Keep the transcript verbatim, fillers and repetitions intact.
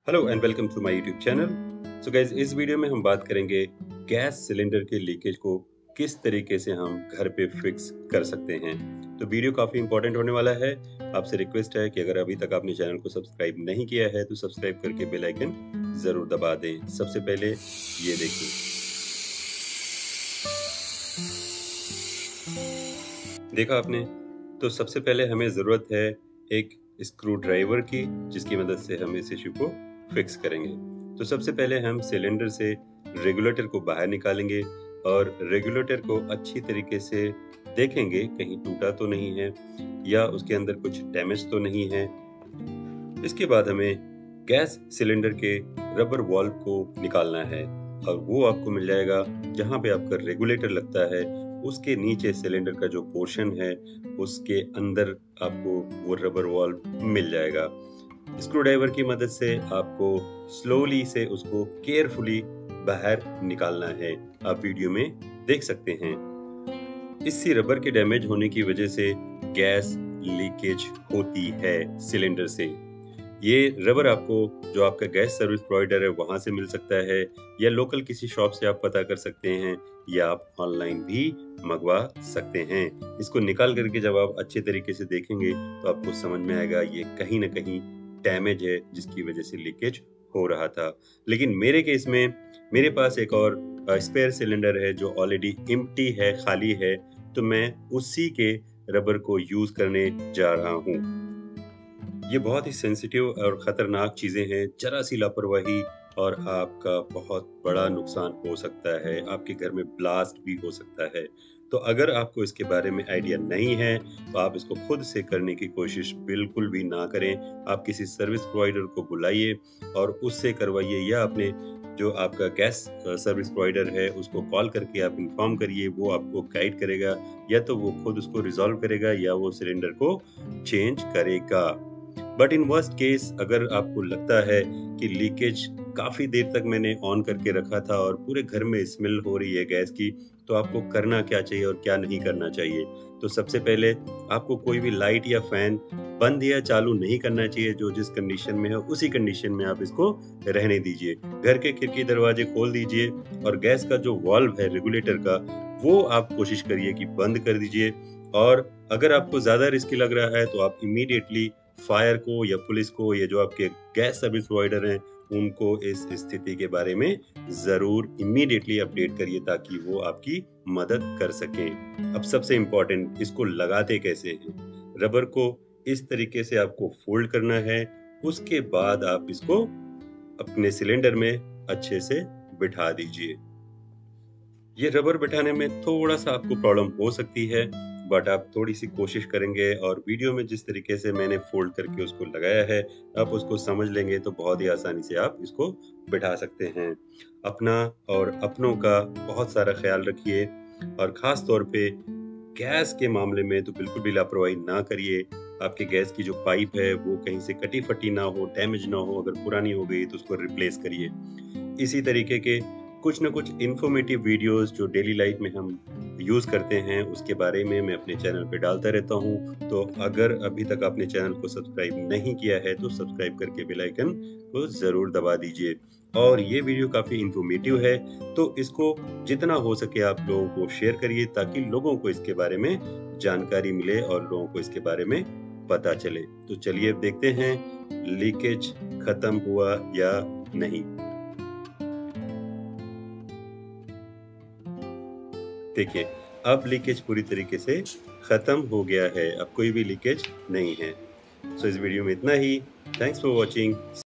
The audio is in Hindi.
Hello and welcome to my YouTube channel. So guys, इस वीडियो में हम बात करेंगे गैस सिलेंडर के लीकेज को किस तरीके से हम घर पे फिक्स कर सकते हैं। तो वीडियो काफ़ी इंपॉर्टेंट होने वाला है। आपसे रिक्वेस्ट है कि अगर अभी तक आपने चैनल को सब्सक्राइब नहीं किया है तो सब्सक्राइब करके बेल आइकन ज़रूर दबा दें। सबसे पहले ये देखिए, देखा आपने। तो सबसे पहले हमें ज़रूरत है एक स्क्रू ड्राइवर की, जिसकी मदद से हम इस इशू को फिक्स करेंगे। तो सबसे पहले हम सिलेंडर से रेगुलेटर को बाहर निकालेंगे और रेगुलेटर को अच्छी तरीके से देखेंगे, कहीं टूटा तो नहीं है या उसके अंदर कुछ डैमेज तो नहीं है। इसके बाद हमें गैस सिलेंडर के रबर वाल्व को निकालना है और वो आपको मिल जाएगा जहाँ पे आपका रेगुलेटर लगता है, उसके नीचे सिलेंडर का जो पोर्शन है उसके अंदर आपको वो रबर वाल्व मिल जाएगा। स्क्रू ड्राइवर की मदद से आपको स्लोली से उसको केयरफुली बाहर निकालना है। आप वीडियो में देख सकते हैं। इसी रबर के डैमेज होने की वजह से गैस लीकेज होती है सिलेंडर से। ये रबर आपको जो आपका गैस सर्विस प्रोवाइडर है वहां से मिल सकता है या लोकल किसी शॉप से आप पता कर सकते हैं या आप ऑनलाइन भी मंगवा सकते हैं। इसको निकाल करके जब आप अच्छे तरीके से देखेंगे तो आपको समझ में आएगा ये कहीं ना कहीं डैमेज है जिसकी वजह से लीकेज हो रहा था। लेकिन मेरे केस में मेरे पास एक और स्पेयर सिलेंडर है जो ऑलरेडी एम्प्टी है, खाली है, तो मैं उसी के रबर को यूज करने जा रहा हूँ। ये बहुत ही सेंसिटिव और खतरनाक चीजें हैं। जरा सी लापरवाही और आपका बहुत बड़ा नुकसान हो सकता है, आपके घर में ब्लास्ट भी हो सकता है। तो अगर आपको इसके बारे में आइडिया नहीं है तो आप इसको खुद से करने की कोशिश बिल्कुल भी ना करें। आप किसी सर्विस प्रोवाइडर को बुलाइए और उससे करवाइए या अपने जो आपका गैस सर्विस प्रोवाइडर है उसको कॉल करके आप इन्फॉर्म करिए। वो आपको गाइड करेगा, या तो वो खुद उसको रिजॉल्व करेगा या वो सिलेंडर को चेंज करेगा। बट इन वर्स्ट केस अगर आपको लगता है कि लीकेज काफी देर तक मैंने ऑन करके रखा था और पूरे घर में स्मेल हो रही है गैस की, तो आपको करना क्या चाहिए और क्या नहीं करना चाहिए। तो सबसे पहले आपको कोई भी लाइट या फैन बंद या चालू नहीं करना चाहिए। जो जिस कंडीशन में है उसी कंडीशन में आप इसको रहने दीजिए। घर के खिड़की दरवाजे खोल दीजिए और गैस का जो वाल्व है रेगुलेटर का, वो आप कोशिश करिए कि बंद कर दीजिए। और अगर आपको ज्यादा रिस्की लग रहा है तो आप इमीडिएटली फायर को या पुलिस को या जो आपके गैस सर्विस प्रोवाइडर हैं उनको इस स्थिति के बारे में जरूर इमीडिएटली अपडेट करिए ताकि वो आपकी मदद कर सकें। अब सबसे इम्पोर्टेंट, इसको लगाते कैसे हैं। रबर को इस तरीके से आपको फोल्ड करना है, उसके बाद आप इसको अपने सिलेंडर में अच्छे से बिठा दीजिए। ये रबर बिठाने में थोड़ा सा आपको प्रॉब्लम हो सकती है, बट आप थोड़ी सी कोशिश करेंगे और वीडियो में जिस तरीके से मैंने फोल्ड करके उसको लगाया है आप उसको समझ लेंगे तो बहुत ही आसानी से आप इसको बिठा सकते हैं। अपना और अपनों का बहुत सारा ख्याल रखिए और खास तौर पे गैस के मामले में तो बिल्कुल भी लापरवाही ना करिए। आपके गैस की जो पाइप है वो कहीं से कटी फटी ना हो, डैमेज ना हो। अगर पुरानी हो गई तो उसको रिप्लेस करिए। इसी तरीके के कुछ न कुछ इन्फॉर्मेटिव वीडियोस जो डेली लाइफ में हम यूज करते हैं उसके बारे में मैं अपने चैनल पे डालता रहता हूँ। तो अगर अभी तक आपने चैनल को सब्सक्राइब नहीं किया है तो सब्सक्राइब करके बेल आइकन को जरूर दबा दीजिए। और ये वीडियो काफी इन्फॉर्मेटिव है तो इसको जितना हो सके आप लोगों को शेयर करिए ताकि लोगों को इसके बारे में जानकारी मिले और लोगों को इसके बारे में पता चले। तो चलिए अब देखते हैं लीकेज खत्म हुआ या नहीं। देखिए, अब लीकेज पूरी तरीके से खत्म हो गया है। अब कोई भी लीकेज नहीं है। सो इस वीडियो में इतना ही। Thanks for watching.